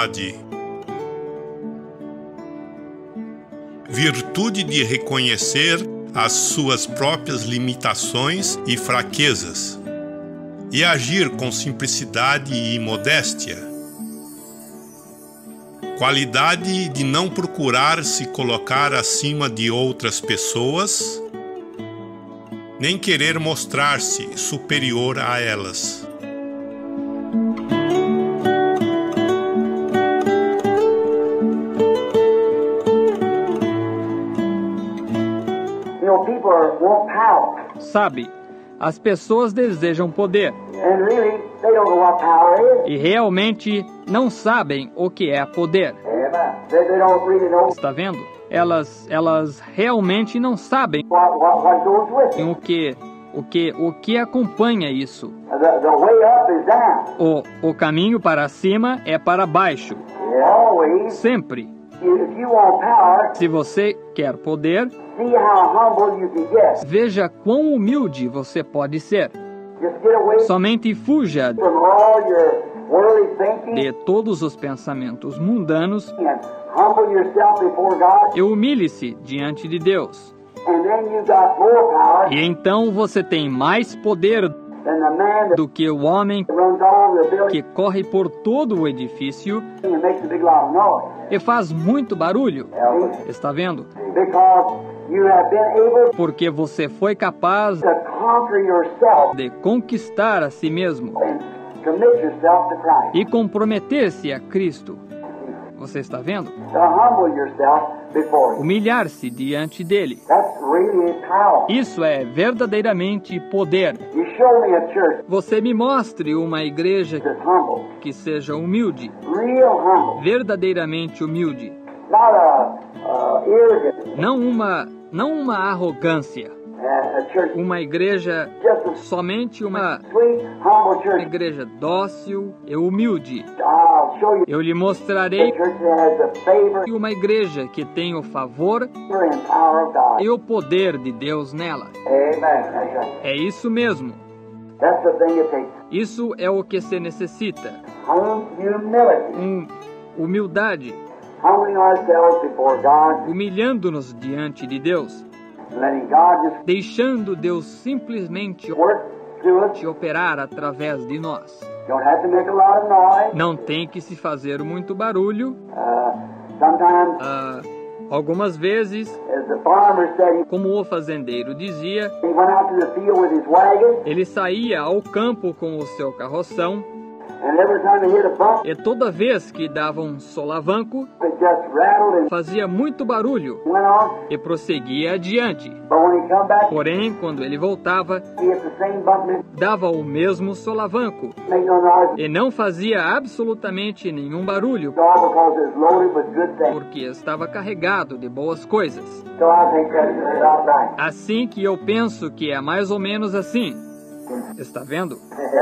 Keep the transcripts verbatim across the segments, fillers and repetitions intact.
humildade. Virtude de reconhecer as suas próprias limitações e fraquezas e agir com simplicidade e modéstia. Qualidade de não procurar se colocar acima de outras pessoas, nem querer mostrar-se superior a elas. Sabe, as pessoas desejam poder e realmente não sabem o que é poder. Está vendo? Elas, elas realmente não sabem o que, o que, o que acompanha isso. O, o caminho para cima é para baixo. Sempre. Se você quer poder, veja quão humilde você pode ser. Somente fuja de todos os pensamentos mundanos e humilhe-se diante de Deus. E então você tem mais poder do que o homem que corre por todo o edifício e faz muito barulho. Está vendo? Porque você foi capaz de conquistar a si mesmo e comprometer-se a Cristo. Você está vendo? Humilhar-se diante dele. Isso é verdadeiramente poder. Você me mostre uma igreja que seja humilde, verdadeiramente humilde. Não uma, não uma arrogância. Uma igreja, somente uma, uma igreja dócil e humilde. Eu lhe mostrarei uma igreja que tem o favor e o poder de Deus nela. É isso mesmo. Isso é o que se necessita. Um, humildade. Humilhando-nos diante de Deus. Deixando Deus simplesmente te operar através de nós. Não tem que se fazer muito barulho. Uh, algumas vezes, como o fazendeiro dizia, ele saía ao campo com o seu carroção. E toda vez que dava um solavanco, fazia muito barulho e prosseguia adiante. Porém, quando ele voltava, dava o mesmo solavanco e não fazia absolutamente nenhum barulho, porque estava carregado de boas coisas. Assim que eu penso que é mais ou menos assim. Está vendo?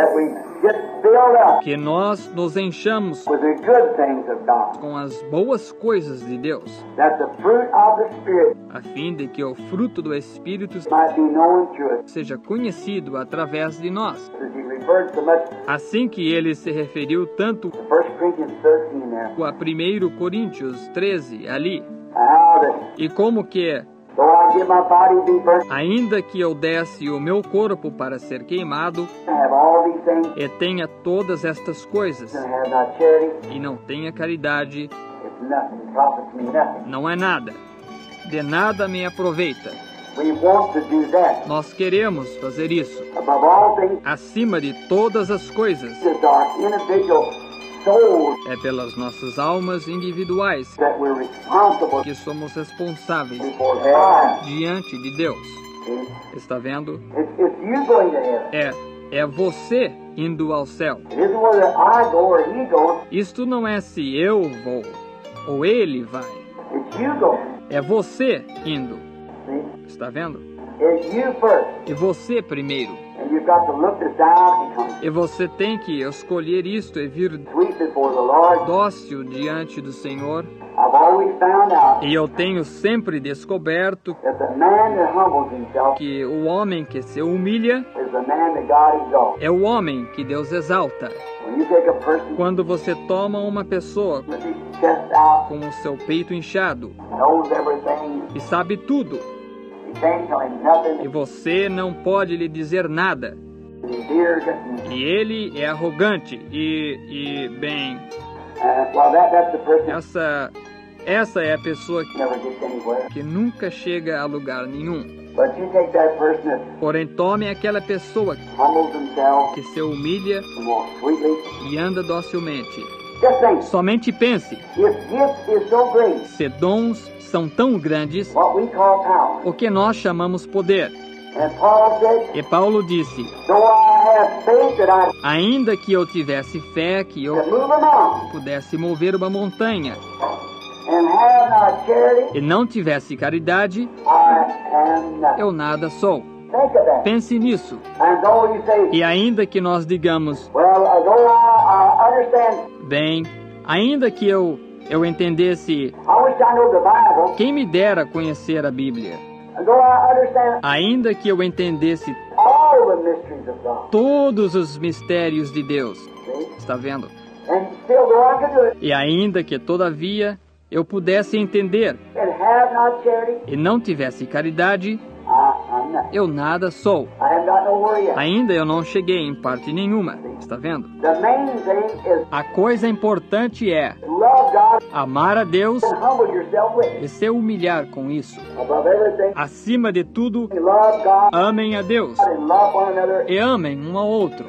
Que nós nos enchamos com as boas coisas de Deus, a fim de que o fruto do Espírito seja conhecido através de nós. Assim que ele se referiu tanto a primeiro Coríntios treze ali, e como que ainda que eu desse o meu corpo para ser queimado, e tenha todas estas coisas, e não tenha caridade, não é nada. De nada me aproveita. Nós queremos fazer isso. Acima de todas as coisas, é pelas nossas almas individuais que somos responsáveis diante de Deus. Está vendo? É, é você indo ao céu. Isto não é se eu vou ou ele vai. É você indo. Está vendo? E você primeiro. E você tem que escolher isto e vir dócil diante do Senhor. E eu tenho sempre descoberto que o homem que se humilha é o homem que Deus exalta. Quando você toma uma pessoa com o seu peito inchado e sabe tudo, e você não pode lhe dizer nada, e ele é arrogante e, e bem, essa, essa é a pessoa que, que nunca chega a lugar nenhum. Porém, tome aquela pessoa que se humilha e anda docilmente. Somente pense, se dons são tão grandes, o que nós chamamos poder. E Paulo disse, ainda que eu tivesse fé que eu pudesse mover uma montanha e não tivesse caridade, eu nada sou. Pense nisso. E ainda que nós digamos, bem, ainda que eu, eu entendesse, quem me dera conhecer a Bíblia, ainda que eu entendesse todos os mistérios de Deus, está vendo? E ainda que todavia eu pudesse entender e não tivesse caridade, eu nada sou. Ainda eu não cheguei em parte nenhuma, está vendo? A coisa importante é amar a Deus e se humilhar com isso. Acima de tudo, amem a Deus e amem um ao outro.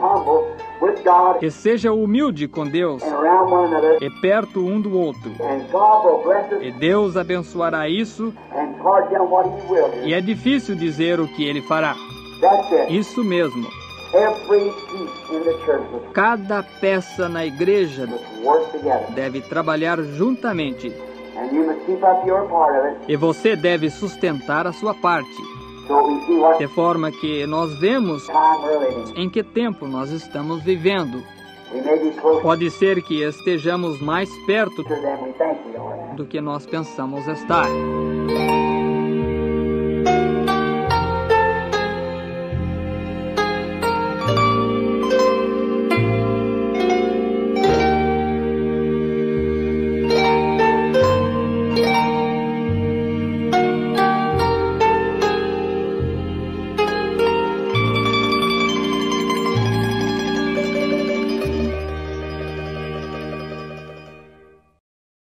E seja humilde com Deus e perto um do outro. E Deus abençoará isso. E é difícil dizer o que Ele fará. Isso mesmo. Cada peça na igreja deve trabalhar juntamente. E você deve sustentar a sua parte. De forma que nós vemos em que tempo nós estamos vivendo. Pode ser que estejamos mais perto do que nós pensamos estar.